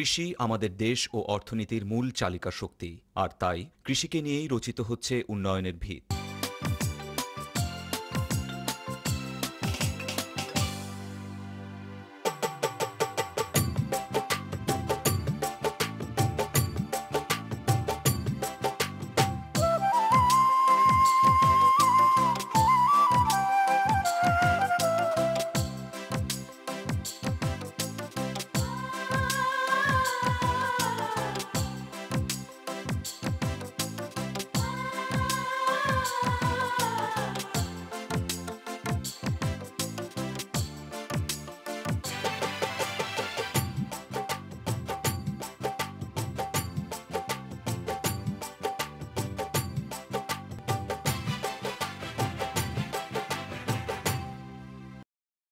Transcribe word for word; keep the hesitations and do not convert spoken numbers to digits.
কৃষি আমাদের দেশ ও অর্থনীতির মূল চালিকা শক্তি, আর তাই কৃষিকে নিয়েই রচিত হচ্ছে উন্নয়নের ভিত।